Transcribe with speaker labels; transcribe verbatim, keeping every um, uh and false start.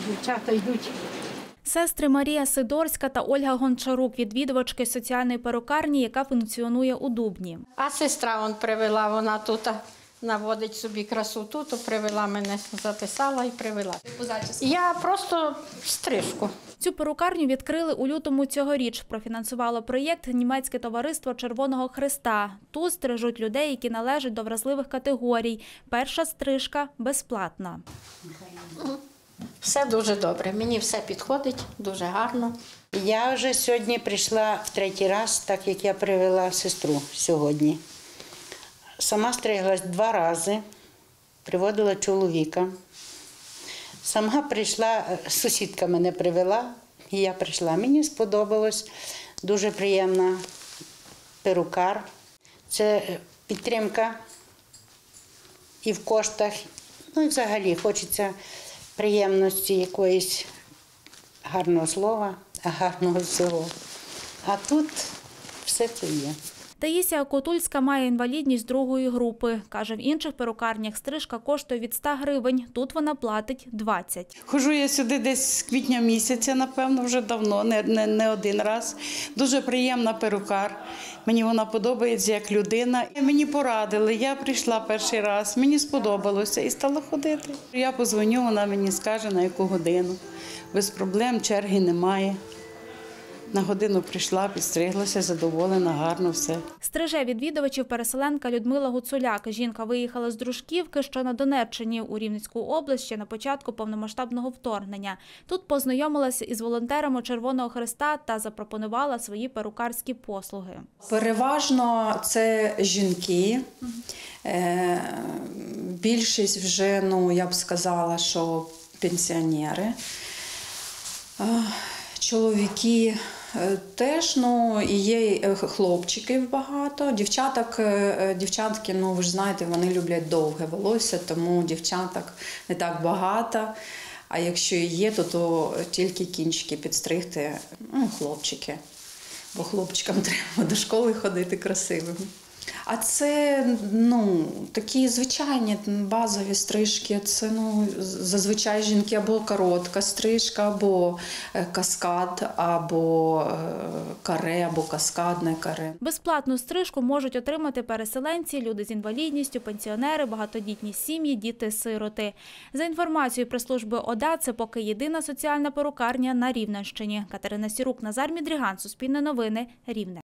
Speaker 1: дівчата йдуть.
Speaker 2: Сестри Марія Сидорська та Ольга Гончарук – відвідувачки соціальної перукарні, яка функціонує у Дубні.
Speaker 1: А сестра вон привела, вона тут наводить собі красоту, то привела мене, записала і привела. Я просто стрижку.
Speaker 2: Цю перукарню відкрили у лютому цьогоріч. Профінансувало проєкт німецьке товариство Червоного Хреста. Тут стрижуть людей, які належать до вразливих категорій. Перша стрижка безплатна.
Speaker 1: Все дуже добре, мені все підходить, дуже гарно.
Speaker 3: Я вже сьогодні прийшла в третій раз, так як я привела сестру сьогодні. Сама стриглась два рази, приводила чоловіка. Сама прийшла, сусідка мене привела, і я прийшла. Мені сподобалось, дуже приємна перукар. Це підтримка і в коштах, ну і взагалі хочеться приємності якоїсь, гарного слова, гарного всього. А тут все це є.
Speaker 2: Таїсія Котульська має інвалідність другої групи. Каже, в інших перукарнях стрижка коштує від ста гривень, тут вона платить двадцять.
Speaker 4: Ходжу я сюди десь з квітня місяця, напевно, вже давно, не, не, не один раз. Дуже приємна перукар. Мені вона подобається як людина. Мені порадили, я прийшла перший раз, мені сподобалося і стала ходити. Я подзвоню, вона мені скаже, на яку годину. Без проблем, черги немає. На годину прийшла, підстриглася, задоволена, гарно все.
Speaker 2: Стриже відвідувачів переселенка Людмила Гуцуляк. Жінка виїхала з Дружківки, що на Донеччині, у Рівненську область ще на початку повномасштабного вторгнення. Тут познайомилася із волонтерами Червоного Хреста та запропонувала свої перукарські послуги.
Speaker 5: Переважно це жінки. Більшість вже, ну, я б сказала, що пенсіонери. Чоловіки теж, ну, і є хлопчиків багато. Дівчаток, дівчатки, ну, ви ж знаєте, вони люблять довге волосся, тому дівчаток не так багато. А якщо і є, то, то тільки кінчики підстригти, ну, хлопчики. Бо хлопчикам треба до школи ходити красивим. А це, ну, такі звичайні базові стрижки. Це, ну, зазвичай жінки або коротка стрижка, або каскад, або каре, або каскадне каре.
Speaker 2: Безплатну стрижку можуть отримати переселенці, люди з інвалідністю, пенсіонери, багатодітні сім'ї, діти-сироти. За інформацією прес-служби ОДА, це поки єдина соціальна перукарня на Рівненщині. Катерина Сірук, Назар Мідріган, Суспільне новини, Рівне.